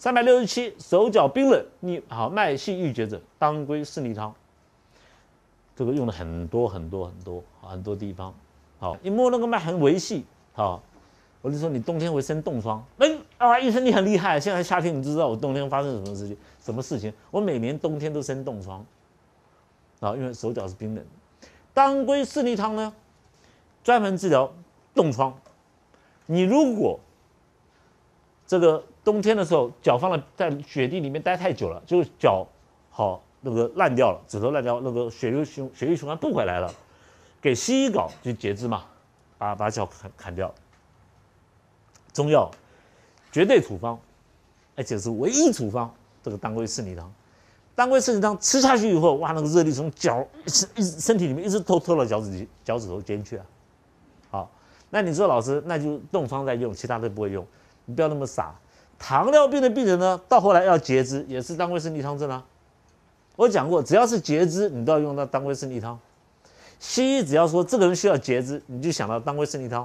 367，手脚冰冷，你好脉细郁结者，当归四逆汤。这个用了很多地方。好，一摸那个脉很微细，好，我就说你冬天会生冻疮。医生你很厉害，现在夏天你知道我冬天发生什么事情？我每年冬天都生冻疮，啊，因为手脚是冰冷。当归四逆汤呢，专门治疗冻疮。你如果这个冬天的时候脚放在雪地里面待太久了，就脚好那个烂掉了，指头烂掉，那个血液循环不回来了，给西医搞就截肢嘛，把脚砍掉。中药绝对处方，而且是唯一处方，这个当归四逆汤。当归四逆汤吃下去以后，哇，那个热力从脚身体里面一直透到脚趾头间去啊。好，那你说老师，那就冻疮在用，其他都不会用，你不要那么傻。糖尿病的病人呢，到后来要截肢，也是当归四逆汤症啊。我讲过，只要是截肢，你都要用到当归四逆汤。西医只要说这个人需要截肢，你就想到当归四逆汤。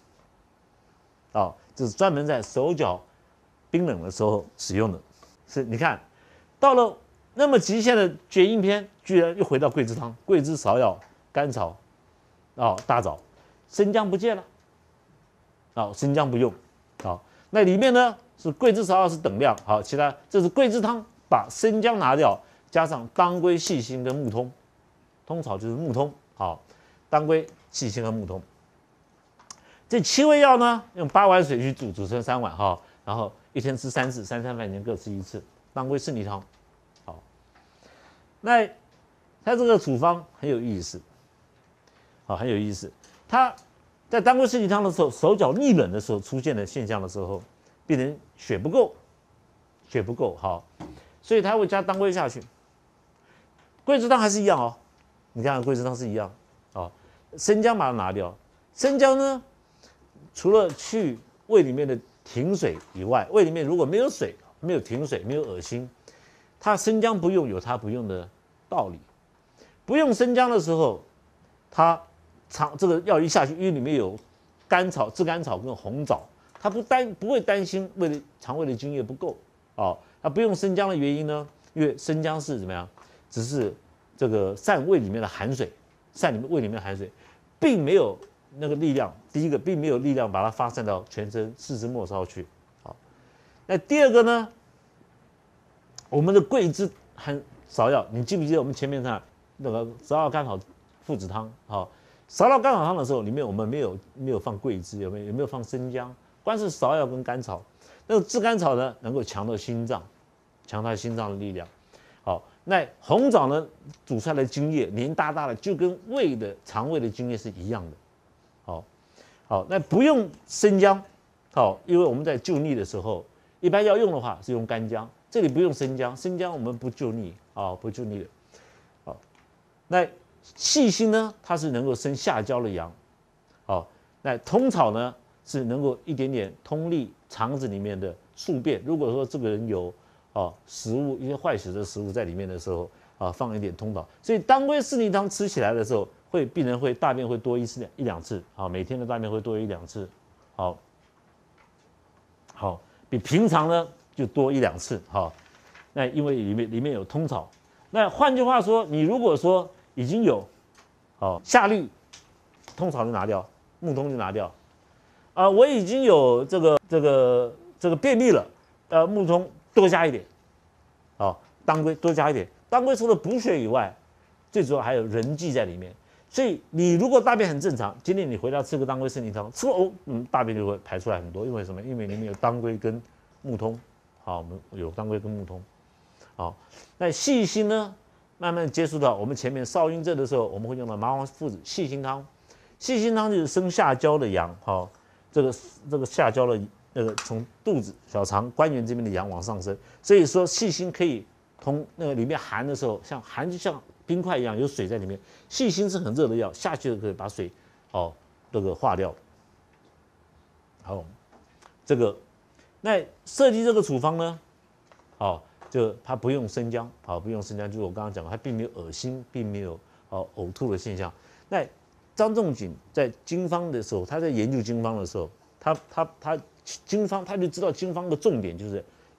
就是专门在手脚冰冷的时候使用的。是，你看到了那么极限的厥阴篇，居然又回到桂枝汤，桂枝、芍药、甘草，大枣，生姜不见了，生姜不用，那里面呢是桂枝、芍药是等量，好，其他这是桂枝汤，把生姜拿掉，加上当归、细辛跟木通，通草就是木通，好，当归、细辛和木通。这7味药呢，用8碗水去煮成3碗哈，然后一天吃3次，3餐饭前各吃1次。当归四逆汤，好。那它这个处方很有意思，很有意思。它在当归四逆汤的时候，手脚逆冷的时候出现的现象的时候，病人血不够，好，所以他会加当归下去。桂枝汤还是一样哦，你看桂枝汤是一样，生姜把它拿掉，生姜呢？除了去胃里面的停水以外，胃里面如果没有水、没有停水、没有恶心，它生姜不用有它不用的道理。不用生姜的时候，它这个药一下去，因为里面有甘草、炙甘草跟红枣，它不会担心肠胃的津液不够它不用生姜的原因呢，因为生姜是怎么样？只是这个散胃里面的寒水，胃里面的寒水，并没有那个力量，第一个并没有力量把它发散到全身四肢末梢去。好，那第二个呢？我们的桂枝和芍药，你记不记得我们前面看那个芍药甘草附子汤？芍药甘草汤的时候，里面我们没有放桂枝，有没有放生姜？光是芍药跟甘草，那个炙甘草呢，能够强到心脏，强它心脏的力量。好，那红枣呢，煮出来的津液黏哒哒的，就跟肠胃的津液是一样的。好，那不用生姜，因为我们在救逆的时候，一般要用的话是用干姜，这里不用生姜，生姜我们不救逆，不救逆的。好，那细辛呢，它是能够生下焦的阳，那通草呢是能够一点点通利肠子里面的宿便。如果说这个人有食物一些坏死的食物在里面的时候，放一点通草，所以当归四逆汤吃起来的时候。病人会大便会多一两次，每天的大便会多1-2次，好，比平常呢就多1-2次，那因为里面有通草，那换句话说，你如果说已经有夏绿，通草就拿掉，木通就拿掉，我已经有这个便秘了，木通多加一点，当归多加一点，当归除了补血以外，最主要还有人际在里面。所以你如果大便很正常，今天你回家吃个当归四逆汤，吃了大便就会排出来很多，因为什么？因为里面有当归跟木通，我们有当归跟木通，那细辛呢，慢慢接触到我们前面少阴症的时候，我们会用到麻黄附子细辛汤，细辛汤就是生下焦的阳，这个下焦的那个从肚子、小肠、关元这边的阳往上升，所以说细辛可以从那个里面寒的时候，寒就像冰块一样有水在里面，细辛是很热的药，下去就可以把水这个化掉。好，那设计这个处方呢，就它不用生姜，不用生姜，就是我刚刚讲的，它并没有恶心，并没有呕吐的现象。那张仲景在经方的时候，他在研究经方的时候，他经方他就知道经方的重点就是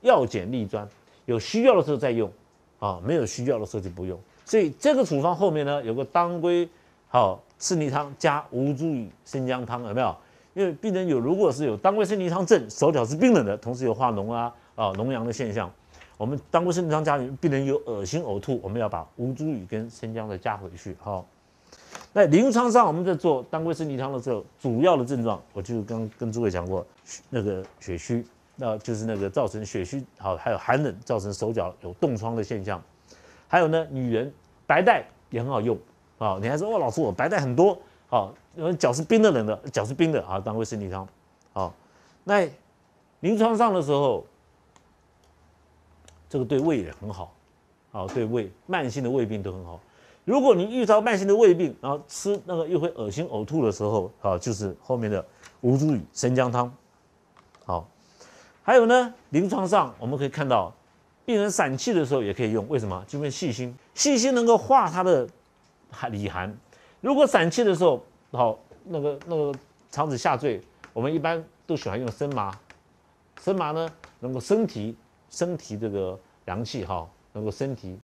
药简利专，有需要的时候再用，啊，没有需要的时候就不用。所以这个处方后面呢有个当归好四逆汤加吴茱萸生姜汤，有没有？因为病人如果是有当归四逆汤症，手脚是冰冷的，同时有化脓脓疡的现象，我们当归四逆汤加病人有恶心呕吐，我们要把吴茱萸跟生姜再加回去，好。那临床上我们在做当归四逆汤的时候，主要的症状我就刚跟诸位讲过，那个血虚，那就是那个造成血虚，好，还有寒冷造成手脚有冻疮的现象。还有呢，女人白带也很好用啊。你还说老师我白带很多，好，因为脚是冰的冷的，脚是冰的啊，当归四逆汤，好。那临床上的时候，这个对胃也很好，好，对胃慢性的胃病都很好。如果你遇到慢性的胃病，然后吃那个又会恶心呕吐的时候，啊，就是后面的吴茱萸生姜汤，好。还有呢，临床上我们可以看到。病人散气的时候也可以用，为什么？就因为细心，细心能够化它的里寒。如果散气的时候，好，那个肠子下坠，我们一般都喜欢用生麻。生麻呢，能够升提这个阳气哈，能够升提。